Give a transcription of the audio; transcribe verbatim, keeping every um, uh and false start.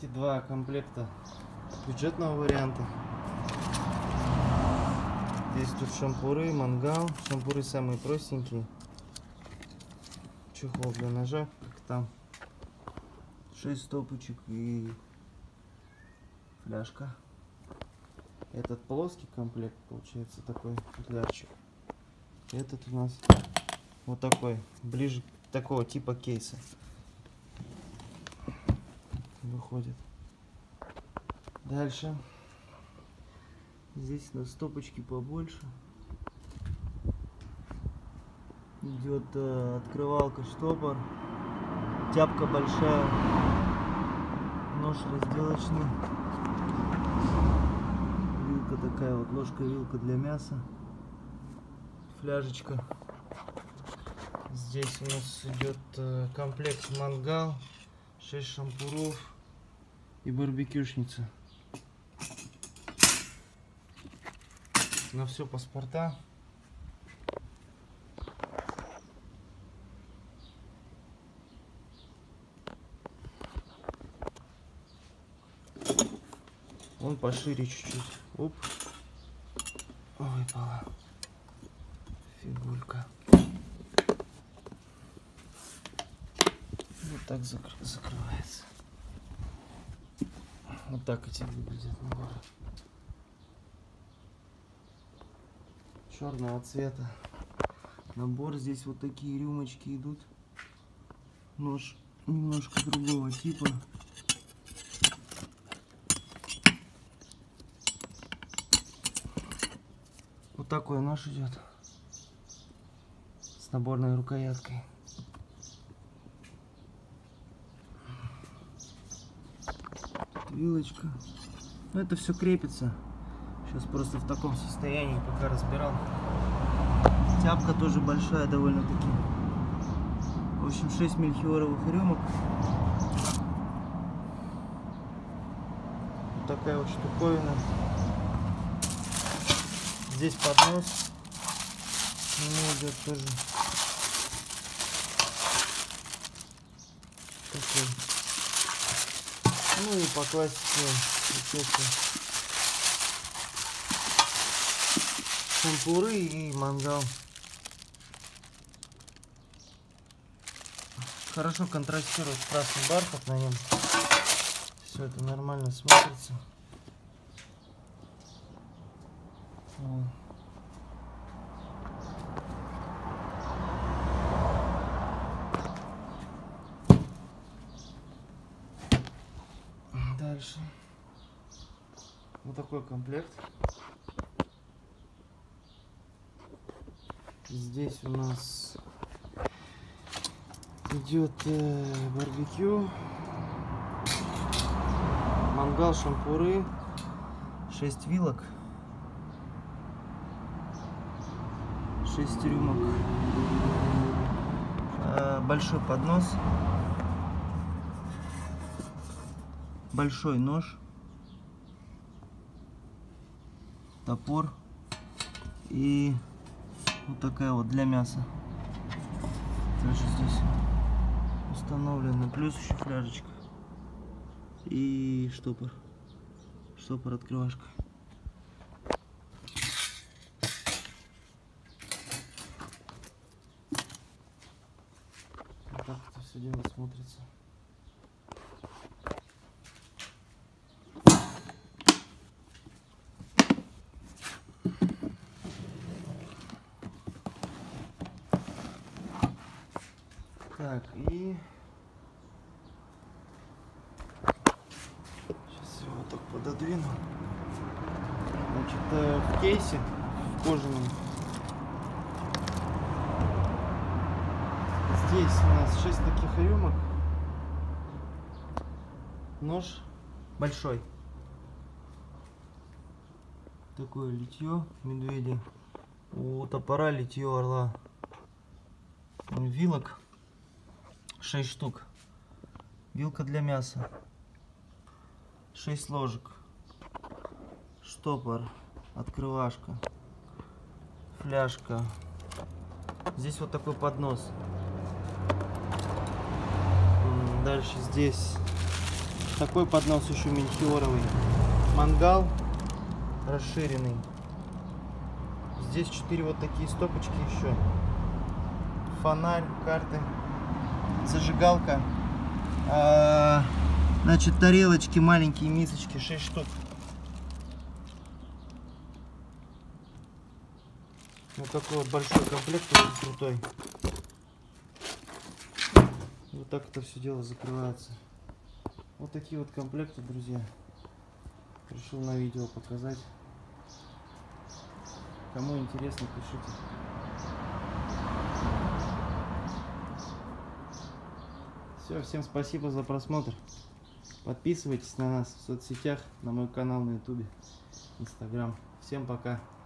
эти два комплекта бюджетного варианта. Здесь тут шампуры, мангал. Шампуры самые простенькие. Чехол для ножа, как там. шесть стопочек и фляжка. Этот плоский комплект получается такой футлярчик. Этот у нас вот такой, ближе к такого типа кейса выходит. Дальше здесь у нас стопочки побольше. Идет э, открывалка, штопор, тяпка большая, нож разделочный, вилка такая вот, ложка-вилка для мяса, фляжечка. Здесь у нас идет э, комплект мангал, шесть шампуров и барбекюшница. На все паспорта. Он пошире чуть-чуть. Оп. Выпала фигурка. Вот так закр закрывается. Вот так эти выглядят наборы. Черного цвета. Набор. Здесь вот такие рюмочки идут. Нож немножко другого типа. Вот такой нож идет с наборной рукояткой. Вилочка. Ну, это все крепится. Сейчас просто в таком состоянии пока разбирал. Тяпка тоже большая довольно-таки. В общем, шесть мельхиоровых рюмок. Вот такая вот штуковина. Здесь поднос. К нему идет тоже такой. Ну и по классике, естественно, шампуры и мангал. Хорошо контрастирует красный бархат на нем. Все это нормально смотрится. Вот. Дальше. Вот такой комплект. Здесь у нас идет э, барбекю, мангал, шампуры, шесть вилок, шесть рюмок, э, большой поднос, большой нож, топор и вот такая вот для мяса. Тоже здесь установлена. Плюс еще фляжечка и штопор. Штопор открывашка. Вот так это все дело смотрится. Так, и сейчас его вот так пододвину. Значит, в кейсе, в кожаном, здесь у нас шесть таких рюмок, нож большой, такое литье медведя, у топора литье орла, вилок шесть штук, вилка для мяса, шесть ложек, штопор, открывашка, фляжка. Здесь вот такой поднос. Дальше здесь такой поднос еще мельхиоровый. Мангал расширенный. Здесь четыре вот такие стопочки еще. Фонарь, карты, зажигалка. А, значит, тарелочки, маленькие мисочки, шесть штук. Вот такой вот большой комплект, очень крутой. Вот так это все дело закрывается. Вот такие вот комплекты, друзья. Решил на видео показать. Кому интересно, пишите. Все, всем спасибо за просмотр. Подписывайтесь на нас в соцсетях, на мой канал на ютубе, инстаграм. Всем пока.